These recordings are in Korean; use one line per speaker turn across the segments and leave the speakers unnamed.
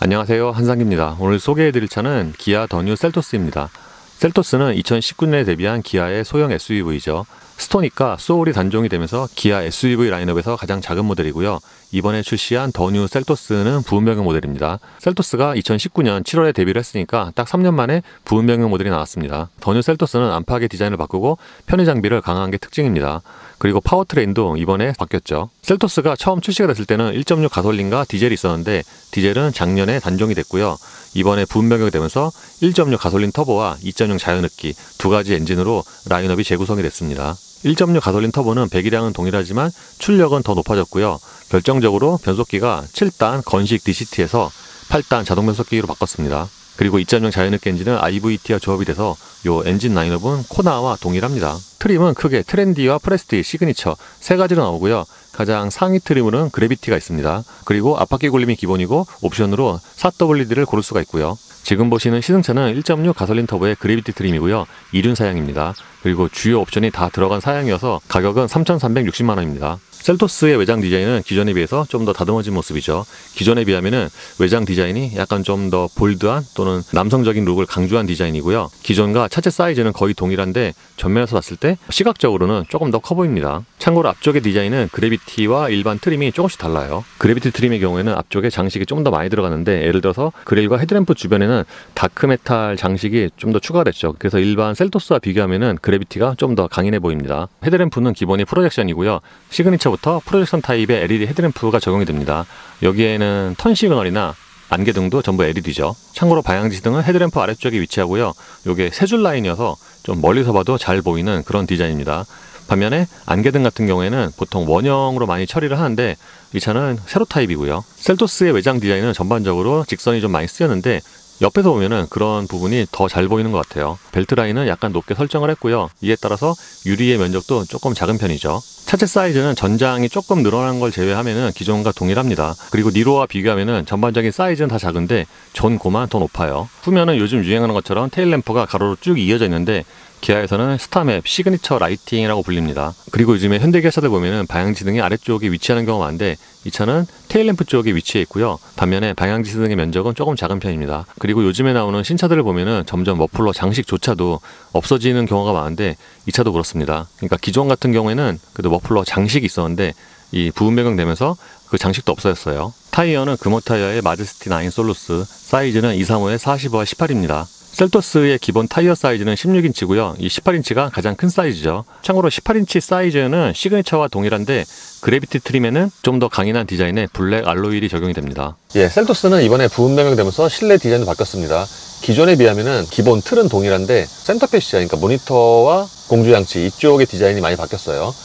안녕하세요, 한상기입니다. 오늘 소개해드릴 차는 기아 더 뉴 셀토스입니다. 셀토스는 2019년에 데뷔한 기아의 소형 SUV죠. 스토닉과 소울이 단종이 되면서 기아 SUV 라인업에서 가장 작은 모델이고요. 이번에 출시한 더 뉴 셀토스는 부은변경 모델입니다. 셀토스가 2019년 7월에 데뷔를 했으니까 딱 3년 만에 부은변경 모델이 나왔습니다. 더 뉴 셀토스는 안팎의 디자인을 바꾸고 편의 장비를 강화한 게 특징입니다. 그리고 파워트레인도 이번에 바뀌었죠. 셀토스가 처음 출시가 됐을 때는 1.6 가솔린과 디젤이 있었는데 디젤은 작년에 단종이 됐고요. 이번에 부은변경이 되면서 1.6 가솔린 터보와 2.0 자연흡기 두 가지 엔진으로 라인업이 재구성이 됐습니다. 1.6 가솔린 터보는 배기량은 동일하지만 출력은 더 높아졌고요. 결정적으로 변속기가 7단 건식 DCT에서 8단 자동 변속기로 바꿨습니다. 그리고 2.0 자연흡기 엔진은 IVT와 조합이 돼서 요 엔진 라인업은 코나와 동일합니다. 트림은 크게 트렌디와 프레스티지, 시그니처 세 가지로 나오고요. 가장 상위 트림으로는 그래비티가 있습니다. 그리고 앞바퀴 굴림이 기본이고 옵션으로 4WD를 고를 수가 있고요. 지금 보시는 시승차는 1.6 가솔린 터보의 그래비티 트림이고요. 이륜 사양입니다. 그리고 주요 옵션이 다 들어간 사양이어서 가격은 3,360만원입니다. 셀토스의 외장 디자인은 기존에 비해서 좀 더 다듬어진 모습이죠. 기존에 비하면은 외장 디자인이 약간 좀 더 볼드한 또는 남성적인 룩을 강조한 디자인이고요. 기존과 차체 사이즈는 거의 동일한데 전면에서 봤을 때 시각적으로는 조금 더 커 보입니다. 참고로 앞쪽의 디자인은 그래비티와 일반 트림이 조금씩 달라요. 그래비티 트림의 경우에는 앞쪽에 장식이 좀 더 많이 들어가는데 예를 들어서 그릴과 헤드램프 주변에는 다크메탈 장식이 좀 더 추가가 됐죠. 그래서 일반 셀토스와 비교하면은 그래비티가 좀 더 강인해 보입니다. 헤드램프는 기본이 프로젝션이고요. 시그니처부터 프로젝션 타입의 LED 헤드램프가 적용이 됩니다. 여기에는 턴 시그널이나 안개등도 전부 LED죠. 참고로 방향지시등은 헤드램프 아래쪽에 위치하고요. 이게 세 줄 라인이어서 좀 멀리서 봐도 잘 보이는 그런 디자인입니다. 반면에 안개등 같은 경우에는 보통 원형으로 많이 처리를 하는데 이 차는 세로 타입이고요. 셀토스의 외장 디자인은 전반적으로 직선이 좀 많이 쓰였는데 옆에서 보면은 그런 부분이 더 잘 보이는 것 같아요. 벨트 라인은 약간 높게 설정을 했고요. 이에 따라서 유리의 면적도 조금 작은 편이죠. 차체 사이즈는 전장이 조금 늘어난 걸 제외하면은 기존과 동일합니다. 그리고 니로와 비교하면은 전반적인 사이즈는 다 작은데 전고만 더 높아요. 후면은 요즘 유행하는 것처럼 테일램프가 가로로 쭉 이어져 있는데 기아에서는 스타맵, 시그니처 라이팅이라고 불립니다. 그리고 요즘에 현대기아차들 보면은 방향지등이 아래쪽에 위치하는 경우가 많은데 이 차는 테일램프 쪽에 위치해 있고요. 반면에 방향지시등의 면적은 조금 작은 편입니다. 그리고 요즘에 나오는 신차들을 보면은 점점 머플러 장식조차도 없어지는 경우가 많은데 이 차도 그렇습니다. 그러니까 기존 같은 경우에는 그래도 머플러 장식이 있었는데 이 부은변경 되면서 그 장식도 없어졌어요. 타이어는 금호 타이어의 마제스티 9 솔루스, 사이즈는 235에 45와 18입니다. 셀토스의 기본 타이어 사이즈는 16인치고요. 이 18인치가 가장 큰 사이즈죠. 참고로 18인치 사이즈는 시그니처와 동일한데 그래비티 트림에는 좀 더 강인한 디자인의 블랙 알로이 휠이 적용이 됩니다. 셀토스는 이번에 부은변경되면서 실내 디자인도 바뀌었습니다. 기존에 비하면은 기본 틀은 동일한데 센터페시아, 그러니까 모니터와 공조장치 이쪽의 디자인이 많이 바뀌었어요.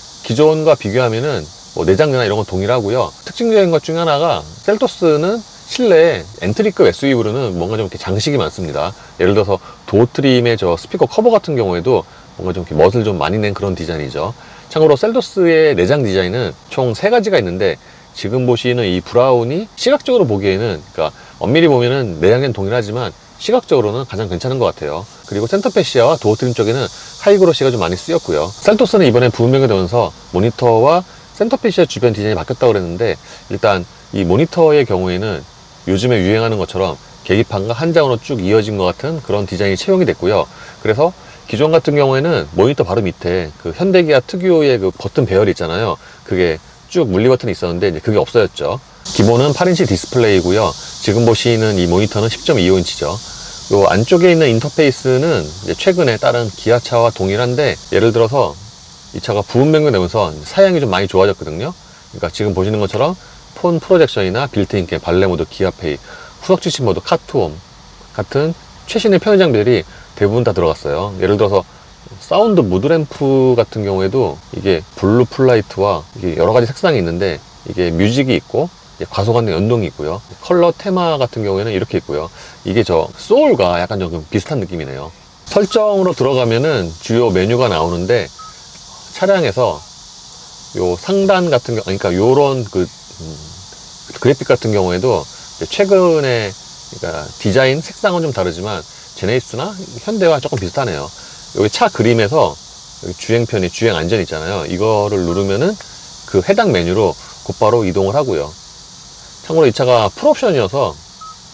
기존과 비교하면은 내장재나 이런 건 동일하고요. 특징적인 것 중에 하나가 셀토스는 실내에 엔트리급 SUV로는 뭔가 좀 이렇게 장식이 많습니다. 예를 들어서 도어 트림의 저 스피커 커버 같은 경우에도 뭔가 좀 이렇게 멋을 좀 많이 낸 그런 디자인이죠. 참고로 셀토스의 내장 디자인은 총 3가지가 있는데 지금 보시는 이 브라운이 시각적으로 보기에는, 그러니까 엄밀히 보면은 내장재는 동일하지만 시각적으로는 가장 괜찮은 것 같아요. 그리고 센터페시아와 도어 트림 쪽에는 하이그로시가 좀 많이 쓰였고요. 셀토스는 이번에 부은변경이 되면서 모니터와 센터페시아 주변 디자인이 바뀌었다고 그랬는데 일단 이 모니터의 경우에는 요즘에 유행하는 것처럼 계기판과 한 장으로 쭉 이어진 것 같은 그런 디자인이 채용이 됐고요. 그래서 기존 같은 경우에는 모니터 바로 밑에 그 현대기아 특유의 그 버튼 배열이 있잖아요. 그게 쭉 물리 버튼이 있었는데 이제 그게 없어졌죠. 기본은 8인치 디스플레이고요. 지금 보시는 이 모니터는 10.25인치죠. 요 안쪽에 있는 인터페이스는 이제 최근에 다른 기아차와 동일한데 예를 들어서 이 차가 부은변경되면서 사양이 좀 많이 좋아졌거든요. 그러니까 지금 보시는 것처럼 폰 프로젝션이나 빌트인 캠, 발레 모드, 기아페이, 후석 지시 모드, 카트홈 같은 최신의 편의 장비들이 대부분 다 들어갔어요. 예를 들어서 사운드 무드램프 같은 경우에도 이게 블루 플라이트와 이게 여러 가지 색상이 있는데 이게 뮤직이 있고 과속안내 연동이 있고요. 컬러 테마 같은 경우에는 이렇게 있고요. 이게 저 소울과 약간 좀 비슷한 느낌이네요. 설정으로 들어가면은 주요 메뉴가 나오는데 차량에서 요 상단 같은 경우, 그러니까 요런 그래픽 같은 경우에도 최근에 그러니까 디자인 색상은 좀 다르지만 제네시스나 현대와 조금 비슷하네요. 여기 차 그림에서 여기 주행편이 주행 안전 있잖아요. 이거를 누르면은 그 해당 메뉴로 곧바로 이동을 하고요. 참고로 이 차가 풀옵션이어서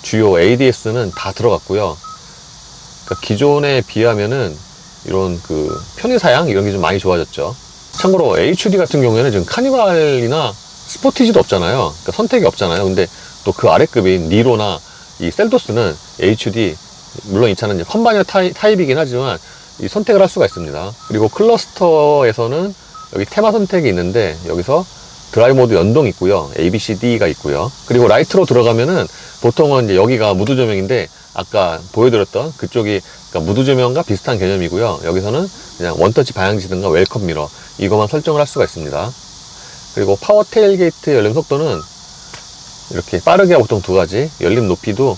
주요 ADS는 다 들어갔고요. 그러니까 기존에 비하면은 이런 그 편의사양 이런 게 좀 많이 좋아졌죠. 참고로 HUD 같은 경우에는 지금 카니발이나 스포티지도 없잖아요. 그러니까 선택이 없잖아요. 근데 또 그 아래급인 니로나 이 셀토스는 HUD, 물론 이 차는 이제 컴바이너 타입이긴 하지만 이 선택을 할 수가 있습니다. 그리고 클러스터에서는 여기 테마 선택이 있는데 여기서 드라이브 모드 연동 있고요. ABCD가 있고요. 그리고 라이트로 들어가면은 보통은 이제 여기가 무드 조명인데 아까 보여드렸던 그쪽이 그러니까 무드 조명과 비슷한 개념이고요. 여기서는 그냥 원터치 방향지등과 웰컴 미러 이것만 설정을 할 수가 있습니다. 그리고 파워 테일게이트 열림 속도는 이렇게 빠르게 보통 2가지, 열림 높이도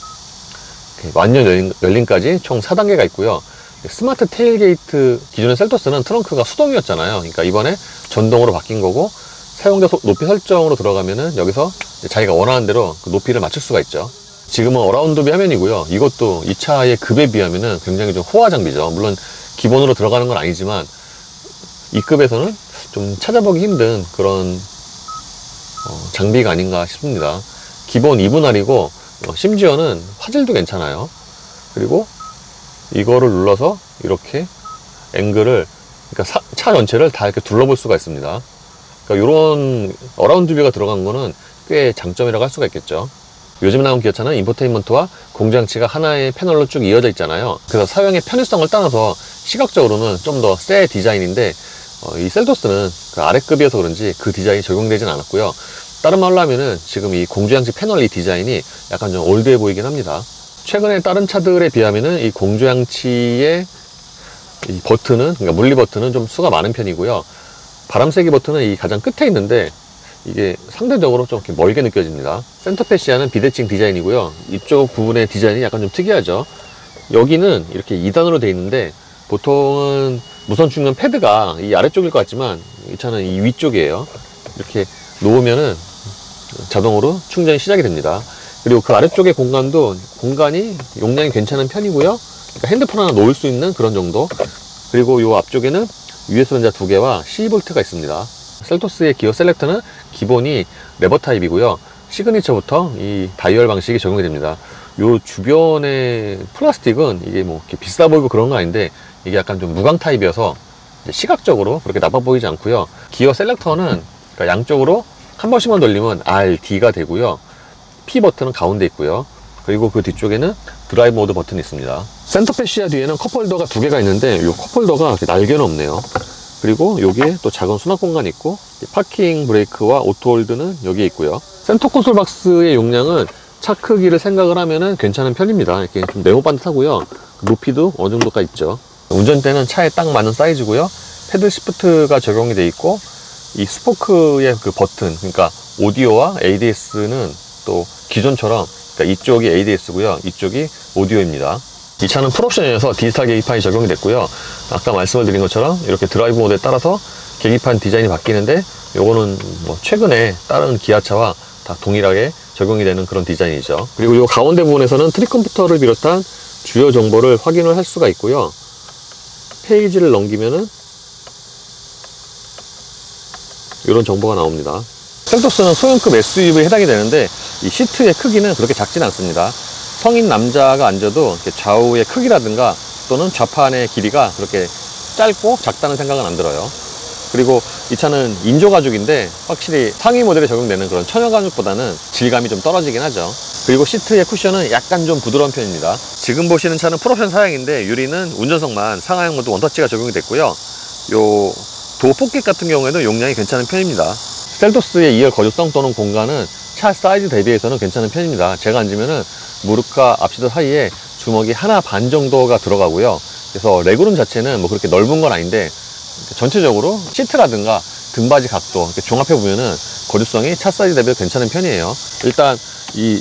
완전 열림까지 총 4단계가 있고요. 스마트 테일게이트 기존의 셀토스는 트렁크가 수동이었잖아요. 그러니까 이번에 전동으로 바뀐 거고 사용자 높이 설정으로 들어가면은 여기서 자기가 원하는 대로 그 높이를 맞출 수가 있죠. 지금은 어라운드비 화면이고요. 이것도 이 차의 급에 비하면은 굉장히 좀 호화 장비죠. 물론 기본으로 들어가는 건 아니지만 이 급에서는 좀 찾아보기 힘든 그런 장비가 아닌가 싶습니다. 기본 2분할이고 심지어는 화질도 괜찮아요. 그리고 이거를 눌러서 이렇게 앵글을, 그러니까 차 전체를 다 이렇게 둘러볼 수가 있습니다. 그러니까 이런 어라운드 뷰가 들어간 거는 꽤 장점이라고 할 수가 있겠죠. 요즘 나온 기아차는 인포테인먼트와 공조장치가 하나의 패널로 쭉 이어져 있잖아요. 그래서 사용의 편의성을 따라서 시각적으로는 좀 더 새 디자인인데 이 셀토스는 그 아래급이어서 그런지 그 디자인이 적용되진 않았고요. 다른 말로 하면은 지금 이 공조장치 패널 이 디자인이 약간 좀 올드해 보이긴 합니다. 최근에 다른 차들에 비하면은 이 공조장치의 이 버튼은, 그러니까 물리 버튼은 좀 수가 많은 편이고요. 바람 세기 버튼은 이 가장 끝에 있는데 이게 상대적으로 좀 이렇게 멀게 느껴집니다. 센터 패시아는 비대칭 디자인이고요. 이쪽 부분의 디자인이 약간 좀 특이하죠. 여기는 이렇게 2단으로 되어 있는데 보통은 무선 충전 패드가 이 아래쪽일 것 같지만 이 차는 이 위쪽이에요. 이렇게 놓으면은 자동으로 충전이 시작이 됩니다. 그리고 그 아래쪽의 공간이 용량이 괜찮은 편이고요. 그러니까 핸드폰 하나 놓을 수 있는 그런 정도. 그리고 이 앞쪽에는 USB 전자 2개와 12V가 있습니다. 셀토스의 기어 셀렉터는 기본이 레버 타입이고요. 시그니처부터 이 다이얼 방식이 적용이 됩니다. 요 주변의 플라스틱은 이게 뭐 이렇게 비싸 보이고 그런 건 아닌데 이게 약간 좀 무광 타입이어서 시각적으로 그렇게 나빠 보이지 않고요. 기어 셀렉터는 그러니까 양쪽으로 한 번씩만 돌리면 R, D가 되고요. P 버튼은 가운데 있고요. 그리고 그 뒤쪽에는 드라이브 모드 버튼이 있습니다. 센터 패시아 뒤에는 컵홀더가 2개가 있는데 이 컵홀더가 날개는 없네요. 그리고 여기에 또 작은 수납 공간이 있고 파킹 브레이크와 오토홀드는 여기에 있고요. 센터 콘솔 박스의 용량은 차 크기를 생각을 하면은 괜찮은 편입니다. 이렇게 좀 네모 반듯하고요. 높이도 어느 정도가 있죠. 운전대는 차에 딱 맞는 사이즈고요. 패들 시프트가 적용이 되어 있고 이 스포크의 그 버튼, 그러니까 오디오와 ADS는 또 기존처럼, 그러니까 이쪽이 ADS고요. 이쪽이 오디오입니다. 이 차는 풀옵션이어서 디지털 계기판이 적용이 됐고요. 아까 말씀을 드린 것처럼 이렇게 드라이브 모드에 따라서 계기판 디자인이 바뀌는데 요거는 뭐 최근에 다른 기아차와 다 동일하게 적용이 되는 그런 디자인이죠. 그리고 이 가운데 부분에서는 트립 컴퓨터를 비롯한 주요 정보를 확인을 할 수가 있고요. 페이지를 넘기면은 이런 정보가 나옵니다. 셀토스는 소형급 SUV에 해당이 되는데 이 시트의 크기는 그렇게 작진 않습니다. 성인 남자가 앉아도 이렇게 좌우의 크기라든가 또는 좌판의 길이가 그렇게 짧고 작다는 생각은 안 들어요. 그리고 이 차는 인조 가죽인데 확실히 상위 모델에 적용되는 그런 천연 가죽보다는 질감이 좀 떨어지긴 하죠. 그리고 시트의 쿠션은 약간 좀 부드러운 편입니다. 지금 보시는 차는 풀옵션 사양인데 유리는 운전석만 상하형 모드 원터치가 적용이 됐고요. 요 도어 포켓 같은 경우에는 용량이 괜찮은 편입니다. 셀토스의 2열 거주성 또는 공간은 차 사이즈 대비해서는 괜찮은 편입니다. 제가 앉으면은 무릎과 앞시트 사이에 주먹이 하나 반 정도가 들어가고요. 그래서 레그룸 자체는 뭐 그렇게 넓은 건 아닌데 전체적으로 시트라든가 등받이 각도 이렇게 종합해 보면은 거주성이 차 사이즈 대비 괜찮은 편이에요. 일단 이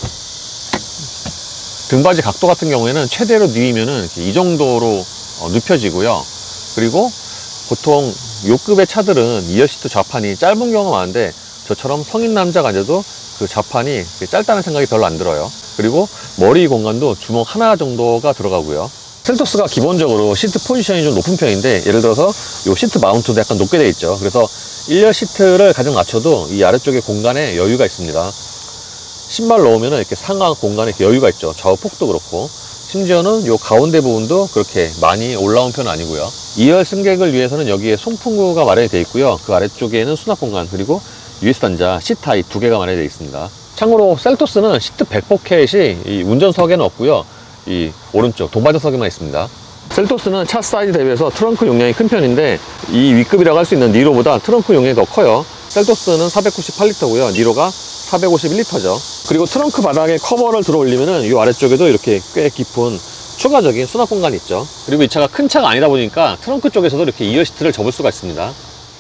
등받이 각도 같은 경우에는 최대로 누이면은 이 정도로 눕혀지고요. 그리고 보통 요 급의 차들은 2열 시트 좌판이 짧은 경우가 많은데 저처럼 성인 남자가 앉아도 그 좌판이 짧다는 생각이 별로 안 들어요. 그리고 머리 공간도 주먹 하나 정도가 들어가고요. 셀토스가 기본적으로 시트 포지션이 좀 높은 편인데 예를 들어서 요 시트 마운트도 약간 높게 되어 있죠. 그래서 1열 시트를 가장 낮춰도 이 아래쪽에 공간에 여유가 있습니다. 신발 넣으면 이렇게 상하 공간에 이렇게 여유가 있죠. 좌우 폭도 그렇고. 심지어는 요 가운데 부분도 그렇게 많이 올라온 편은 아니고요. 2열 승객을 위해서는 여기에 송풍구가 마련이 되어 있고요. 그 아래쪽에는 수납 공간, 그리고 US 단자, 시타입 2개가 마련이 되어 있습니다. 참고로 셀토스는 시트 백 포켓이 이 운전석에는 없고요. 이 오른쪽 동반자석에만 있습니다. 셀토스는 차 사이즈 대비해서 트렁크 용량이 큰 편인데, 이 위급이라고 할 수 있는 니로보다 트렁크 용량이 더 커요. 셀토스는 498리터고요. 니로가 451리터죠. 그리고 트렁크 바닥에 커버를 들어 올리면은 이 아래쪽에도 이렇게 꽤 깊은 추가적인 수납 공간이 있죠. 그리고 이 차가 큰 차가 아니다 보니까 트렁크 쪽에서도 이렇게 2열 시트를 접을 수가 있습니다.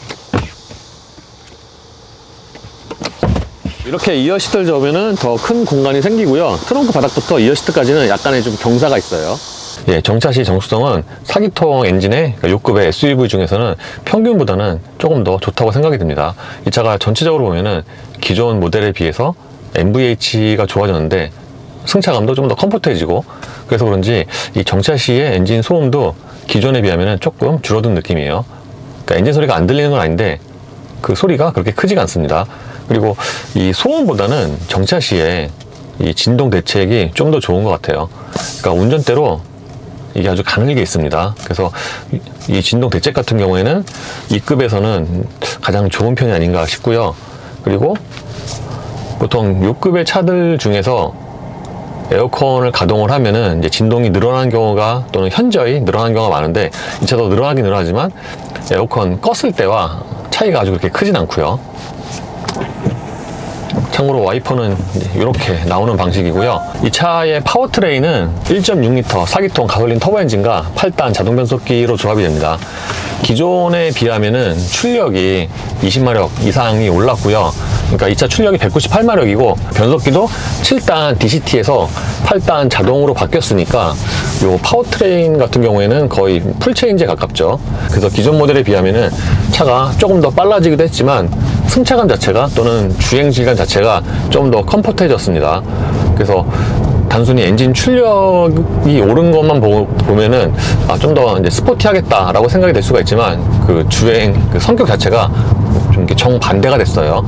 이렇게 2열 시트를 접으면 더 큰 공간이 생기고요. 트렁크 바닥부터 2열 시트까지는 약간의 좀 경사가 있어요. 예, 정차시 정수성은 4기통 엔진의 요급의 SUV 중에서는 평균보다는 조금 더 좋다고 생각이 듭니다. 이 차가 전체적으로 보면은 기존 모델에 비해서 MVH가 좋아졌는데 승차감도 좀 더 컴포트해지고, 그래서 그런지 이 정차시의 엔진 소음도 기존에 비하면 조금 줄어든 느낌이에요. 그러니까 엔진 소리가 안 들리는 건 아닌데 그 소리가 그렇게 크지가 않습니다. 그리고 이 소음보다는 정차시에 이 진동 대책이 좀 더 좋은 것 같아요. 그러니까 운전대로 이게 아주 가늘게 있습니다. 그래서 이 진동 대책 같은 경우에는 이 급에서는 가장 좋은 편이 아닌가 싶고요. 그리고 보통 6급의 차들 중에서 에어컨을 가동을 하면은 이제 진동이 늘어나는 경우가, 또는 현저히 늘어나는 경우가 많은데, 이 차도 늘어나긴 늘어나지만 에어컨 껐을 때와 차이가 아주 그렇게 크진 않고요. 참고로 와이퍼는 이렇게 나오는 방식이고요. 이 차의 파워트레인은 1.6L 4기통 가솔린 터보 엔진과 8단 자동 변속기로 조합이 됩니다. 기존에 비하면은 출력이 20마력 이상이 올랐고요. 그러니까 이 차 출력이 198마력이고 변속기도 7단 DCT에서 8단 자동으로 바뀌었으니까 요 파워트레인 같은 경우에는 거의 풀체인지에 가깝죠. 그래서 기존 모델에 비하면은 차가 조금 더 빨라지기도 했지만 승차감 자체가, 또는 주행 질감 자체가 좀 더 컴포트해졌습니다. 그래서 단순히 엔진 출력이 오른 것만 보면은 좀 더 이제 스포티하겠다라고 생각이 될 수가 있지만, 그 주행 그 성격 자체가 좀 이렇게 정반대가 됐어요.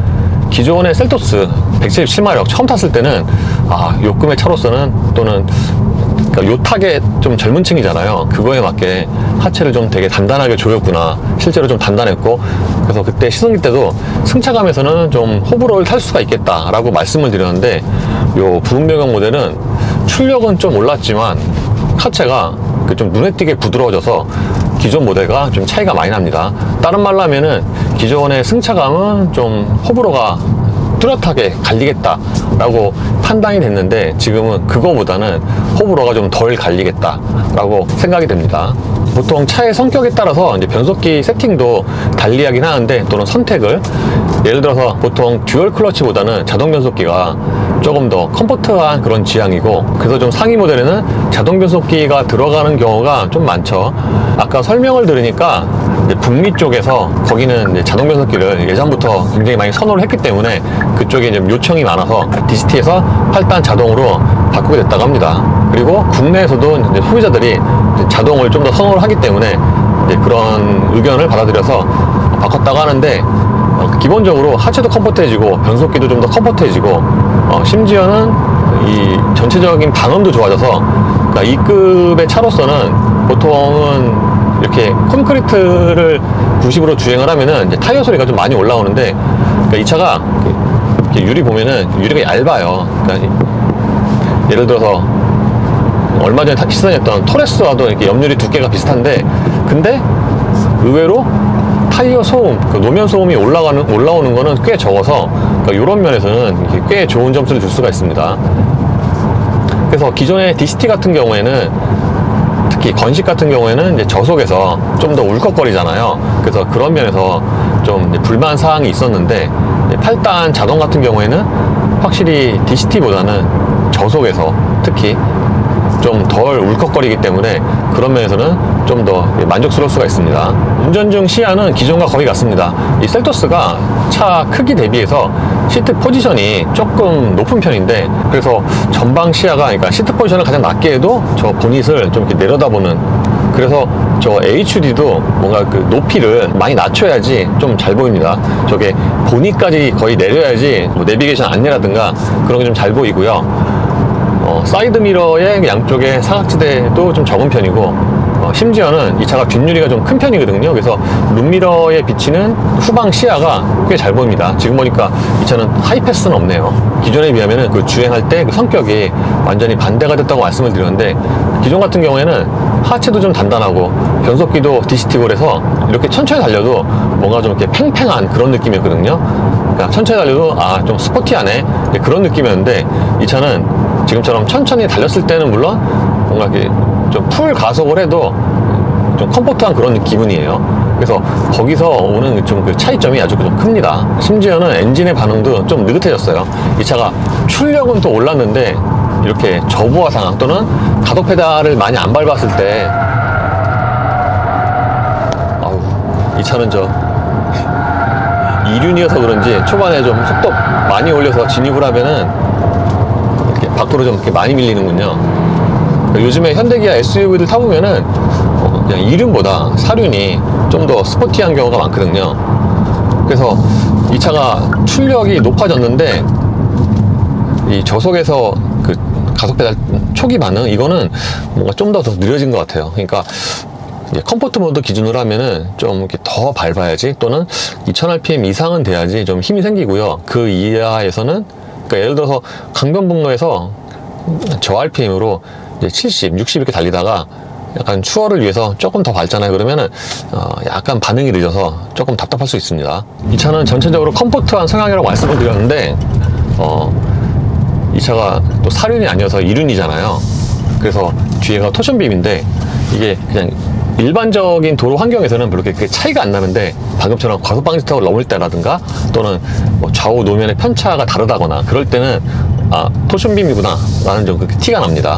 기존의 셀토스 177마력 처음 탔을 때는 요금의 차로서는, 또는 그러니까 요 타겟 좀 젊은 층이잖아요. 그거에 맞게 하체를 좀 되게 단단하게 조였구나. 실제로 좀 단단했고, 그래서 그때 시승기 때도 승차감에서는 좀 호불호를 탈 수가 있겠다라고 말씀을 드렸는데, 요 부분배경 모델은 출력은 좀 올랐지만 하체가 좀 눈에 띄게 부드러워져서 기존 모델과 좀 차이가 많이 납니다. 다른 말로 하면은 기존의 승차감은 좀 호불호가 뚜렷하게 갈리겠다라고 판단이 됐는데, 지금은 그거보다는 호불호가 좀 덜 갈리겠다라고 생각이 됩니다. 보통 차의 성격에 따라서 이제 변속기 세팅도 달리하긴 하는데, 또는 선택을, 예를 들어서 보통 듀얼 클러치보다는 자동 변속기가 조금 더 컴포트한 그런 지향이고, 그래서 좀 상위 모델에는 자동 변속기가 들어가는 경우가 좀 많죠. 아까 설명을 들으니까 이제 북미 쪽에서 거기는 이제 자동 변속기를 예전부터 굉장히 많이 선호를 했기 때문에 그쪽에 이제 요청이 많아서 DCT에서 8단 자동으로 바꾸게 됐다고 합니다. 그리고 국내에서도 이제 소비자들이 이제 자동을 좀 더 선호를 하기 때문에 이제 그런 의견을 받아들여서 바꿨다고 하는데, 기본적으로 하체도 컴포트해지고 변속기도 좀 더 컴포트해지고, 심지어는 이 전체적인 방음도 좋아져서, 그러니까 2급의 차로서는 보통은 이렇게 콘크리트를 90으로 주행을 하면은 이제 타이어 소리가 좀 많이 올라오는데, 그러니까 이 차가 이렇게 유리 보면은 유리가 얇아요. 그러니까 예를 들어서 얼마 전에 시승했던 토레스와도 이렇게 옆유리 두께가 비슷한데, 근데 의외로 타이어 소음, 그 노면 소음이 올라오는 거는 꽤 적어서, 그러니까 이런 면에서는 꽤 좋은 점수를 줄 수가 있습니다. 그래서 기존의 DCT 같은 경우에는, 특히 건식 같은 경우에는 이제 저속에서 좀 더 울컥거리잖아요. 그래서 그런 면에서 좀 불만 사항이 있었는데, 8단 자동 같은 경우에는 확실히 DCT보다는 저속에서 특히 좀 덜 울컥거리기 때문에 그런 면에서는 좀 더 만족스러울 수가 있습니다. 운전 중 시야는 기존과 거의 같습니다. 이 셀토스가 차 크기 대비해서 시트 포지션이 조금 높은 편인데, 그래서 전방 시야가, 그러니까 시트 포지션을 가장 낮게 해도 저 보닛을 좀 이렇게 내려다보는 그래서 저 HUD도 뭔가 그 높이를 많이 낮춰야지 좀 잘 보입니다. 저게 보니까지 거의 내려야지 뭐 내비게이션 안내라든가 그런 게 좀 잘 보이고요. 사이드 미러의 양쪽에 사각지대도 좀 적은 편이고, 심지어는 이 차가 뒷유리가 좀 큰 편이거든요. 그래서 룸미러에 비치는 후방 시야가 꽤 잘 보입니다. 지금 보니까 이 차는 하이패스는 없네요. 기존에 비하면은 그 주행할 때 그 성격이 완전히 반대가 됐다고 말씀을 드렸는데, 기존 같은 경우에는 하체도 좀 단단하고 변속기도 DCT-골에서 이렇게 천천히 달려도 뭔가 좀 이렇게 팽팽한 그런 느낌이었거든요. 그러니까 천천히 달려도 좀 스포티하네 그런 느낌이었는데, 이 차는 지금처럼 천천히 달렸을 때는 물론 뭔가 이렇게 좀 풀 가속을 해도 좀 컴포트한 그런 기분이에요. 그래서 거기서 오는 좀 그 차이점이 아주 좀 큽니다. 심지어는 엔진의 반응도 좀 느긋해졌어요. 이 차가 출력은 또 올랐는데 이렇게 저부하 상황 또는 가속 페달을 많이 안 밟았을 때, 이 차는 저 이륜이어서 그런지 초반에 좀 속도 많이 올려서 진입을 하면은 이렇게 밖으로 좀 이렇게 많이 밀리는군요. 요즘에 현대기아 SUV들 타보면은 그냥 이륜보다 사륜이 좀 더 스포티한 경우가 많거든요. 그래서 이 차가 출력이 높아졌는데 이 저속에서 그 가속 페달 초기 반응, 이거는 뭔가 좀 더 느려진 것 같아요. 그러니까 컴포트 모드 기준으로 하면은 좀 이렇게 더 밟아야지, 또는 2000rpm 이상은 돼야지 좀 힘이 생기고요. 그 이하에서는, 그러니까 예를 들어서 강변북로에서 저 RPM으로 이제 70, 60 이렇게 달리다가 약간 추월을 위해서 조금 더 밟잖아요. 그러면은 약간 반응이 늦어서 조금 답답할 수 있습니다. 이 차는 전체적으로 컴포트한 성향이라고 말씀을 드렸는데, 이 차가 또 사륜이 아니어서 이륜이잖아요. 그래서 뒤에가 토션빔인데 이게 그냥 일반적인 도로 환경에서는 별로 그렇게 차이가 안 나는데, 방금처럼 과속 방지턱을 넘을 때라든가 또는 뭐 좌우 노면의 편차가 다르다거나 그럴 때는 토션빔이구나 라는 좀 그렇게 티가 납니다.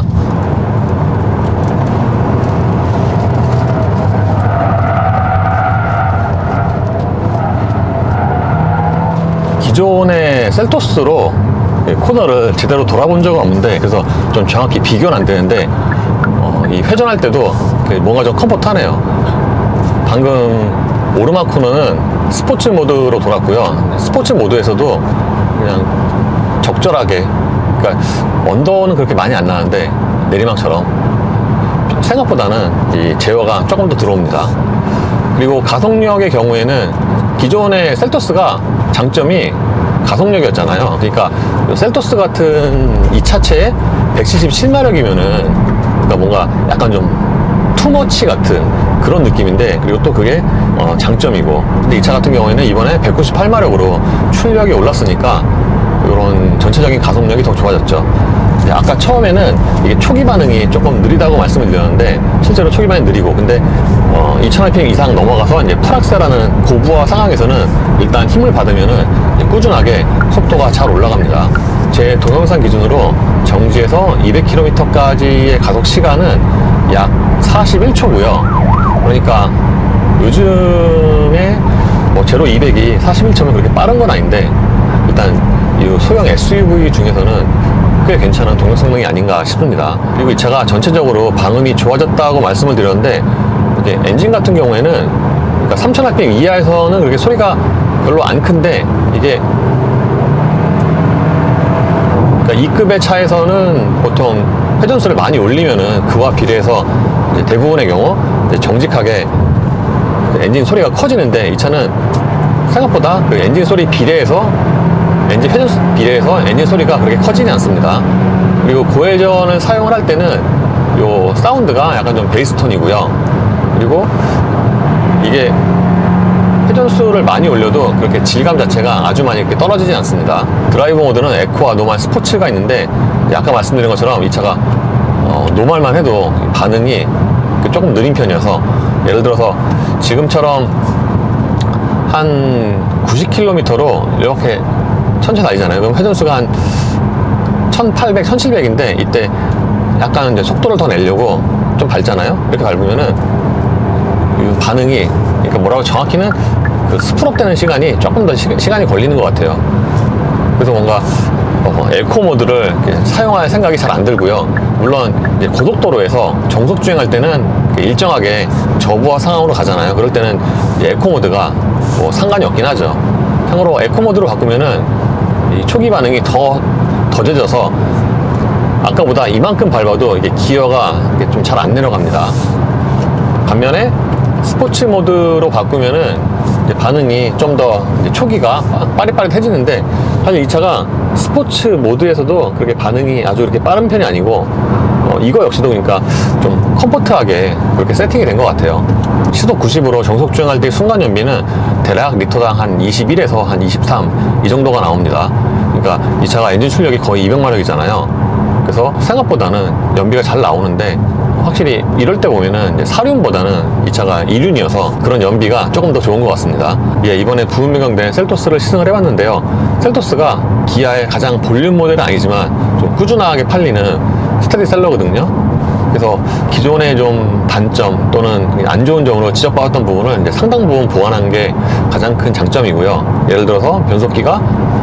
기존의 셀토스로 코너를 제대로 돌아본 적은 없는데, 그래서 좀 정확히 비교는 안 되는데, 이 회전할 때도 뭔가 좀 컴포트하네요. 방금 오르막 코너는 스포츠 모드로 돌았고요. 스포츠 모드에서도 그냥 적절하게, 그러니까 언더는 그렇게 많이 안 나는데 내리막처럼 생각보다는 이 제어가 조금 더 들어옵니다. 그리고 가속력의 경우에는 기존의 셀토스가 장점이 가속력이었잖아요. 그러니까 셀토스 같은 이 차체에 177마력이면은 그러니까 뭔가 약간 좀 투머치 같은 그런 느낌인데, 그리고 또 그게 장점이고, 근데 이 차 같은 경우에는 이번에 198마력으로 출력이 올랐으니까 이런 전체적인 가속력이 더 좋아졌죠. 아까 처음에는 이게 초기 반응이 조금 느리다고 말씀을 드렸는데 실제로 초기 반응이 느리고, 근데 2000rpm 이상 넘어가서 이제 풀악셀하는 고부하 상황에서는 일단 힘을 받으면은 꾸준하게 속도가 잘 올라갑니다. 제 동영상 기준으로 정지에서 200km까지의 가속 시간은 약 41초고요. 그러니까 요즘에 뭐 제로 200이 41초면 그렇게 빠른 건 아닌데, 일단 이 소형 SUV 중에서는 꽤 괜찮은 동력 성능이 아닌가 싶습니다. 그리고 이 차가 전체적으로 방음이 좋아졌다고 말씀을 드렸는데, 이제 엔진 같은 경우에는 그러니까 3000rpm 이하에서는 그렇게 소리가 별로 안 큰데, 이게 그러니까 2급의 차에서는 보통 회전수를 많이 올리면은 그와 비례해서 이제 대부분의 경우 이제 정직하게 엔진 소리가 커지는데, 이 차는 생각보다 그 엔진 소리 비례해서, 엔진 회전수 비례해서 엔진 소리가 그렇게 커지지 않습니다. 그리고 고회전을 사용을 할 때는 요 사운드가 약간 좀 베이스톤이고요. 그리고 이게 회전수를 많이 올려도 그렇게 질감 자체가 아주 많이 이렇게 떨어지지 않습니다. 드라이브 모드는 에코와 노멀, 스포츠가 있는데, 아까 말씀드린 것처럼 이 차가 노멀만 해도 반응이 조금 느린 편이어서, 예를 들어서 지금처럼 한 90km로 이렇게 천천히 달리잖아요. 그럼 회전수가 한 1800, 1700인데 이때 약간 이제 속도를 더 내려고 좀 밟잖아요. 이렇게 밟으면은 이 반응이, 그러니까 뭐라고 정확히는 그 스프럽 되는 시간이 조금 더 시간이 걸리는 것 같아요. 그래서 뭔가 에코 모드를 사용할 생각이 잘 안 들고요. 물론 이제 고속도로에서 정속 주행할 때는 일정하게 저부하 상황으로 가잖아요. 그럴 때는 이제 에코 모드가 뭐 상관이 없긴 하죠. 참고로 에코 모드로 바꾸면은 이 초기 반응이 더 더뎌져서 아까보다 이만큼 밟아도 이게 기어가 좀 잘 안 내려갑니다. 반면에 스포츠 모드로 바꾸면은 이제 반응이 좀 더 초기가 빠릿빠릿해지는데, 사실 이 차가 스포츠 모드에서도 그렇게 반응이 아주 이렇게 빠른 편이 아니고 이거 역시도 그러니까 좀 컴포트하게 그렇게 세팅이 된 것 같아요. 시속 90으로 정속 주행할 때 순간 연비는 대략 리터당 한 21에서 한 23 이 정도가 나옵니다. 그러니까 이 차가 엔진 출력이 거의 200마력이잖아요. 그래서 생각보다는 연비가 잘 나오는데, 확실히 이럴 때 보면은 이제 사륜보다는 이 차가 2륜이어서 그런 연비가 조금 더 좋은 것 같습니다. 예, 이번에 부분 변경된 셀토스를 시승을 해봤는데요. 셀토스가 기아의 가장 볼륨 모델은 아니지만 좀 꾸준하게 팔리는 스테디셀러거든요. 그래서 기존의 좀 단점 또는 안 좋은 점으로 지적받았던 부분을 이제 상당 부분 보완한 게 가장 큰 장점이고요. 예를 들어서 변속기가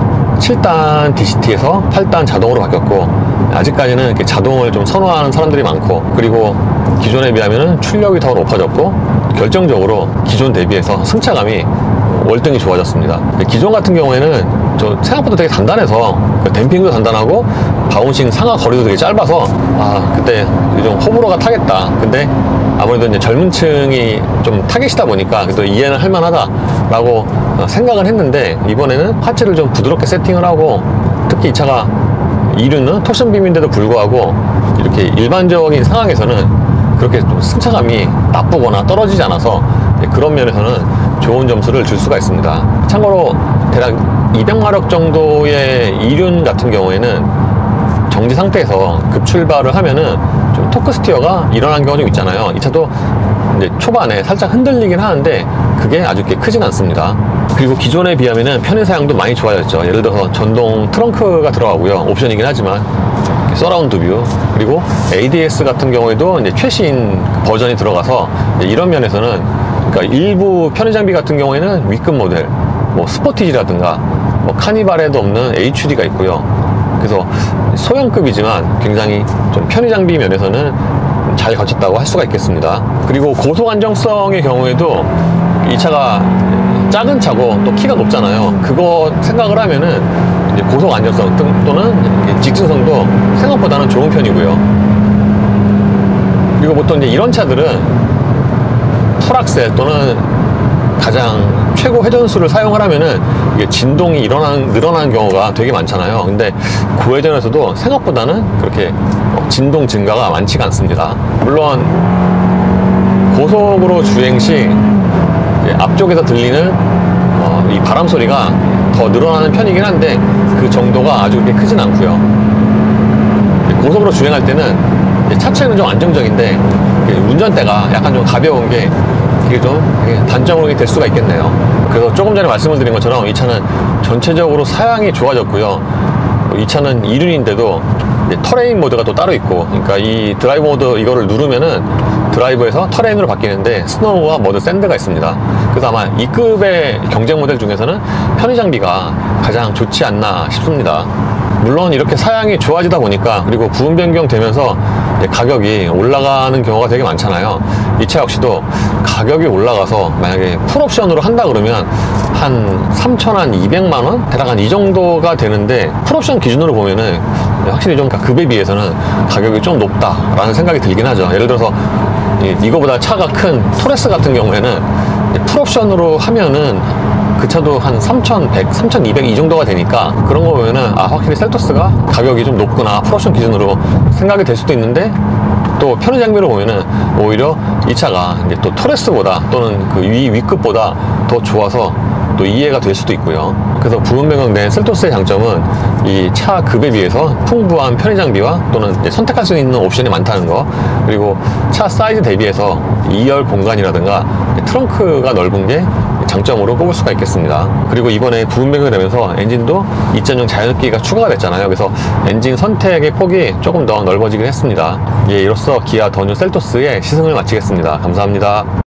7단 DCT에서 8단 자동으로 바뀌었고, 아직까지는 이렇게 자동을 좀 선호하는 사람들이 많고, 그리고 기존에 비하면 출력이 더 높아졌고, 결정적으로 기존 대비해서 승차감이 월등히 좋아졌습니다. 기존 같은 경우에는 저 생각보다 되게 단단해서 댐핑도 단단하고 바운싱 상하 거리도 되게 짧아서 그때 좀 호불호가 타겠다. 근데 아무래도 이제 젊은 층이 좀 타겟이다 보니까 그래도 이해는 할 만하다라고 생각을 했는데, 이번에는 하체를 좀 부드럽게 세팅을 하고, 특히 이 차가 2륜은 토션빔인데도 불구하고 이렇게 일반적인 상황에서는 그렇게 좀 승차감이 나쁘거나 떨어지지 않아서 그런 면에서는 좋은 점수를 줄 수가 있습니다. 참고로 대략 200마력 정도의 2륜 같은 경우에는 정지 상태에서 급출발을 하면은 좀 토크 스티어가 일어나는 경우가 좀 있잖아요. 이 차도 이제 초반에 살짝 흔들리긴 하는데 그게 아주 이렇게 크진 않습니다. 그리고 기존에 비하면은 편의 사양도 많이 좋아졌죠. 예를 들어서 전동 트렁크가 들어가고요. 옵션이긴 하지만 서라운드 뷰, 그리고 ADS 같은 경우에도 이제 최신 버전이 들어가서 이런 면에서는, 그러니까 일부 편의 장비 같은 경우에는 위급 모델, 뭐 스포티지라든가 뭐 카니발에도 없는 HUD가 있고요. 그래서 소형급이지만 굉장히 좀 편의 장비 면에서는 잘 갖췄다고 할 수가 있겠습니다. 그리고 고속 안정성의 경우에도 이 차가 작은 차고 또 키가 높잖아요. 그거 생각을 하면은 이제 고속 안정성 또는 직진성도 생각보다는 좋은 편이고요. 그리고 보통 이제 이런 차들은 풀악셀 또는 가장 최고 회전수를 사용을 하면은 이게 진동이 늘어나는 경우가 되게 많잖아요. 근데 고회전에서도 생각보다는 그렇게 진동 증가가 많지가 않습니다. 물론 고속으로 주행 시 앞쪽에서 들리는 이 바람 소리가 더 늘어나는 편이긴 한데 그 정도가 아주 그렇게 크진 않고요. 고속으로 주행할 때는 차체는 좀 안정적인데 운전대가 약간 좀 가벼운 게 이게 좀 단점으로 될 수가 있겠네요. 그래서 조금 전에 말씀을 드린 것처럼 이 차는 전체적으로 사양이 좋아졌고요. 이 차는 2륜인데도 터레인 모드가 또 따로 있고, 그러니까 이 드라이브 모드 이거를 누르면은 드라이브에서 터레인으로 바뀌는데 스노우와 모드 샌드가 있습니다. 그래서 아마 이 급의 경쟁 모델 중에서는 편의 장비가 가장 좋지 않나 싶습니다. 물론 이렇게 사양이 좋아지다 보니까, 그리고 부분 변경 되면서 가격이 올라가는 경우가 되게 많잖아요. 이 차 역시도 가격이 올라가서 만약에 풀옵션으로 한다 그러면 한 3,200만원? 대략 한 이 정도가 되는데, 풀옵션 기준으로 보면은 확실히 좀 급에 비해서는 가격이 좀 높다라는 생각이 들긴 하죠. 예를 들어서 이거보다 차가 큰 토레스 같은 경우에는 풀옵션으로 하면은 그 차도 한 3,100, 3,200 이 정도가 되니까, 그런 거 보면은 확실히 셀토스가 가격이 좀 높구나, 풀옵션 기준으로 생각이 될 수도 있는데, 또 편의 장비로 보면은 오히려 이 차가 이제 또 토레스보다 또는 그 위급보다 더 좋아서 또 이해가 될 수도 있고요. 그래서 부분 변경된 셀토스의 장점은 이 차 급에 비해서 풍부한 편의 장비와 또는 선택할 수 있는 옵션이 많다는 거, 그리고 차 사이즈 대비해서 2열 공간이라든가 트렁크가 넓은 게 장점으로 꼽을 수가 있겠습니다. 그리고 이번에 부분 변경이 되면서 엔진도 2.0 자연흡기가 추가가 됐잖아요. 그래서 엔진 선택의 폭이 조금 더 넓어지긴 했습니다. 이로써 기아 더 뉴 셀토스의 시승을 마치겠습니다. 감사합니다.